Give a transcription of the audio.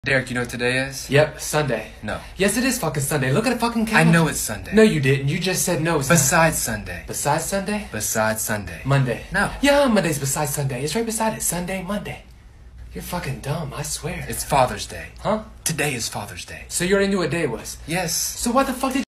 Derek, you know what today is? Yep, Sunday. No. Yes, it is fucking Sunday. Look at the fucking I calendar. know it's Sunday. No, you didn't. You just said no. It's Besides Sunday. Besides Sunday? Besides Sunday. Monday. No. Yeah, Monday's besides Sunday. It's right beside it. Sunday, Monday. You're fucking dumb, I swear. It's Father's Day. Huh? Today is Father's Day. So you already knew what day it was? Yes. So what the fuck did